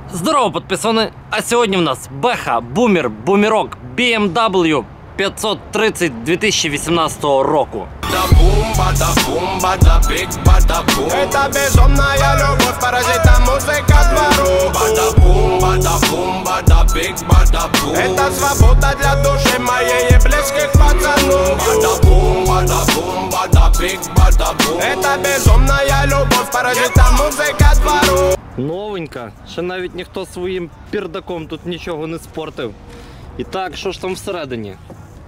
Здорово, подписаны! А сегодня у нас Беха, Бумер, Бумерок, BMW 530 2018 року. Это безумная любовь, паразита музыка двору. Это свобода для души моей и близких пацанов. Это безумная любовь, паразита музыка двору. Новенька, ще навіть ніхто своїм пірдаком тут нічого не спортив. І так, що ж там всередині?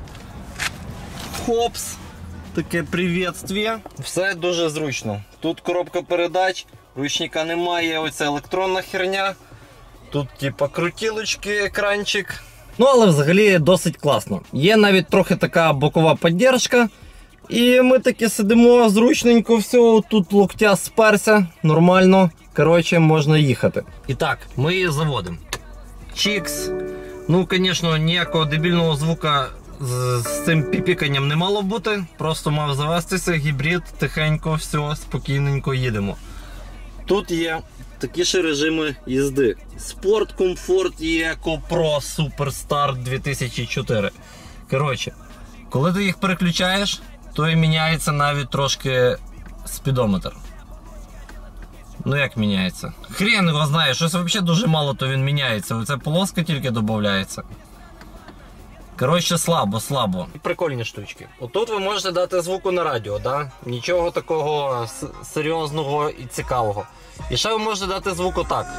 Хопс! Таке привітствие. Все дуже зручно. Тут коробка передач, ручника немає, оця електронна херня. Тут типа крутілочки, екранчик. Ну, але взагалі досить класно. Є навіть трохи така бокова підтримка. І ми таки сидимо зручненько, все, тут локтя сперся, нормально. Коротше, можна їхати. І так, ми її заводимо. Чікс. Ну, звісно, ніякого дебільного звука з цим піпіканням не мало бути. Просто мав завестися, гібрид, тихенько, все, спокійненько їдемо. Тут є такі ж режими їзди. Спорт, комфорт і Еко Про Суперстар 2004. Коротше, коли ти їх переключаєш, то і міняється навіть трошки спідометр. Ну як міняється? Хрен його знає, щось взагалі дуже мало то він міняється. Оця полоска тільки додається. Коротше, слабо. Прикольні штучки. Отут ви можете дати звуку на радіо, да? Нічого такого серйозного і цікавого. І ще ви можете дати звук отак.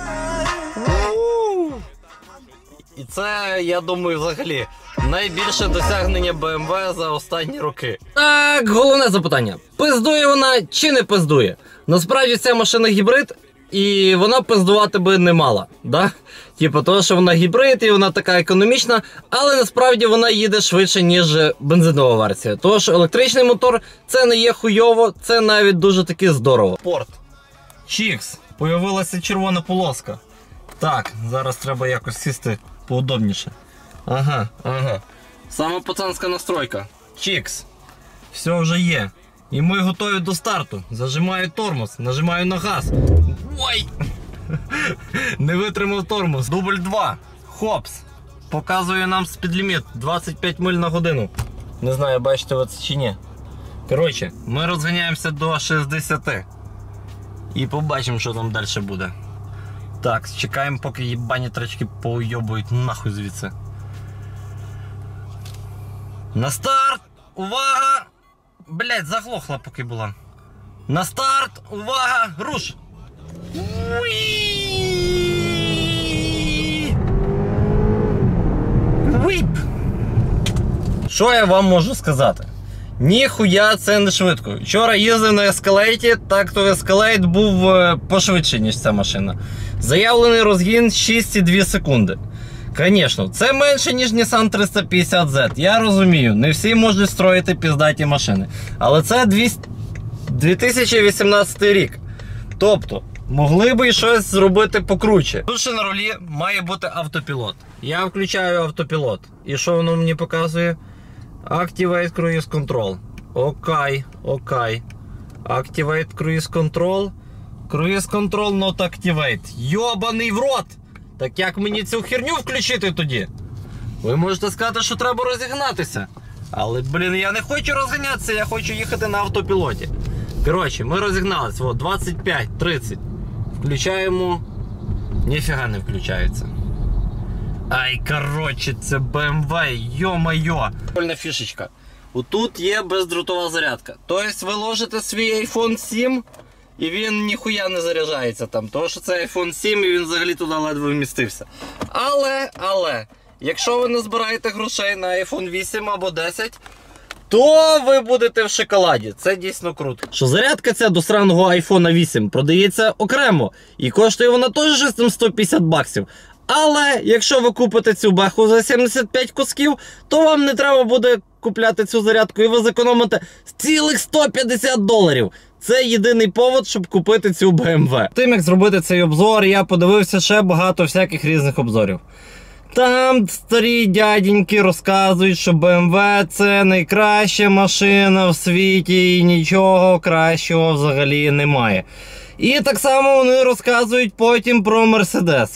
І це, я думаю, взагалі найбільше досягнення BMW за останні роки. Так, головне запитання. Пиздує вона чи не пиздує? Насправді ця машина гібрид, і вона пиздувати би не мала, да? Типу, того, що вона гібрид і вона така економічна, але насправді вона їде швидше, ніж бензинова версія. Тому що електричний мотор це не є хуйово, це навіть дуже таки здорово. Порт. Чікс. Появилася червона полоска. Так, зараз треба якось сісти поудобніше. Ага. Саме пацанська настройка. Чікс. Все вже є. І ми готові до старту. Зажимаю тормоз, нажимаю на газ. Ой! Не витримав тормоз. Дубль 2. Хопс. Показує нам спідліміт 25 миль на годину. Не знаю, бачите ви це чи ні. Коротше, ми розганяємося до 60. І побачимо, що там далі буде. Так, чекаємо, поки їбані трачки поуйобують нахуй звідси. На старт! Увага! Блять, заглохла поки була. На старт! Увага! Руш! Вип! Що я вам можу сказати? Ніхуя це не швидко. Вчора їздив на Ескалейті, так то Ескалейт був пошвидше, ніж ця машина. Заявлений розгін 6,2 секунди. Звісно, це менше, ніж Nissan 350Z. Я розумію, не всі можуть строїти піздаті машини. Але це 2018 рік. Тобто, могли би щось зробити покруче. Тут ще на рулі має бути автопілот. Я включаю автопілот. І що воно мені показує? Activate Cruise Control. Окей. Activate Cruise Control. Cruise Control not activate. Йобаний в рот! Так як мені цю херню включити тоді? Ви можете сказати, що треба розігнатися. Але, блін, я не хочу розганятися, я хочу їхати на автопілоті. Коротше, ми розігналися. 25-30. Включаємо. Ніфіга не включається. Ай, коротше, це BMW, йо-майо. Прикольна фішечка. Отут є бездротова зарядка. Тобто ви ложите свій iPhone 7 і він ніхуя не заряджається там. Тому що це iPhone 7 і він взагалі туди ледве вмістився. Але, якщо ви не збираєте грошей на iPhone 8 або 10, то ви будете в шоколаді. Це дійсно круто. Що зарядка ця до сраного iPhone 8 продається окремо. І коштує вона теж щось там 150 баксів. Але, якщо ви купите цю беху за 75 кусків, то вам не треба буде купляти цю зарядку і ви зекономите цілих 150 доларів. Це єдиний повод, щоб купити цю BMW. Тим, як зробити цей обзор, я подивився ще багато всяких різних обзорів. Там старі дяденьки розказують, що BMW це найкраща машина в світі і нічого кращого взагалі немає. І так само вони розказують потім про Mercedes.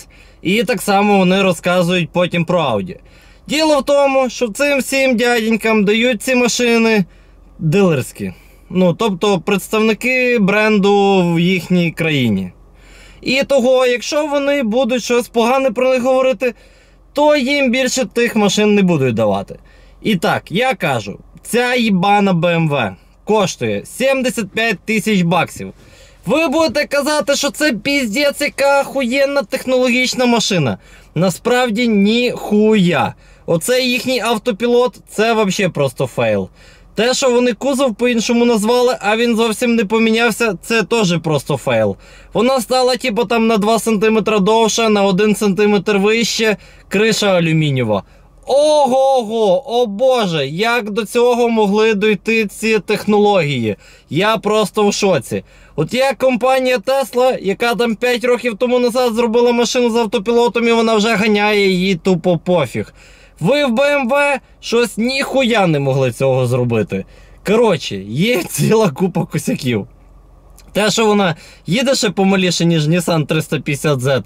І так само вони розказують потім про Audi. Діло в тому, що цим всім дяденькам дають ці машини дилерські. Ну, тобто представники бренду в їхній країні. І того, якщо вони будуть щось погане про них говорити, то їм більше тих машин не будуть давати. І так, я кажу, ця їбана BMW коштує 75 тисяч баксів. Ви будете казати, що це піздець, яка охуєнна технологічна машина. Насправді ніхуя. Оцей їхній автопілот, це взагалі просто фейл. Те, що вони кузов по-іншому назвали, а він зовсім не помінявся, це теж просто фейл. Вона стала типу там на 2 см довша, на 1 см вище, криша алюмінієва. Ого-го, о боже, як до цього могли дойти ці технології? Я просто в шоці. От є компанія Tesla, яка там 5 років тому назад зробила машину з автопілотом і вона вже ганяє її тупо пофіг. Ви в BMW щось ніхуя не могли цього зробити. Коротше, є ціла купа косяків. Те, що вона їде ще помаліше, ніж Nissan 350Z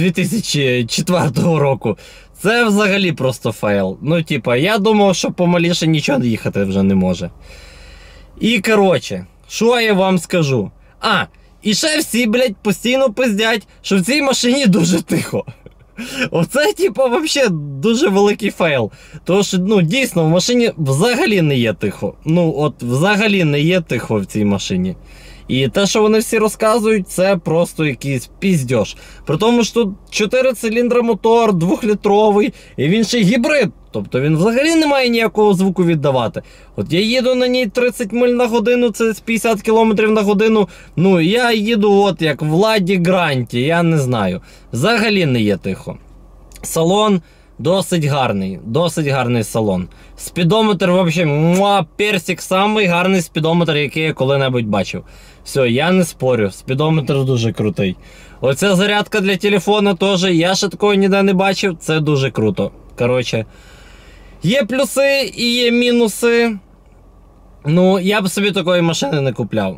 2004 року, це взагалі просто фейл. Ну, типа, я думав, що помаліше нічого їхати вже не може. І, коротше, що я вам скажу? І ще всі, блядь, постійно пиздять, що в цій машині дуже тихо. Оце, типа, взагалі дуже великий фейл. Тому що, ну, дійсно, в машині взагалі не є тихо. Ну, от, взагалі не є тихо в цій машині. І те, що вони всі розказують, це просто якийсь піздьош. При тому, що тут 4 циліндра мотор, 2-літровий, і він ще гібрид. Тобто він взагалі не має ніякого звуку віддавати. От я їду на ній 30 миль на годину, це 50 км на годину. Ну, я їду от як в Ладі Гранті, я не знаю. Взагалі не є тихо. Салон досить гарний салон. Спідометр, взагалі, персик, самий гарний спідометр, який я коли-небудь бачив. Все, я не спорю, спідометр дуже крутий. Оця зарядка для телефона теж, я ще такого ніде не бачив, це дуже круто. Коротше, є плюси і є мінуси. Ну, я б собі такої машини не купляв.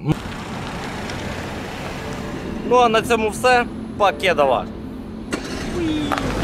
Ну, а на цьому все. Покедова.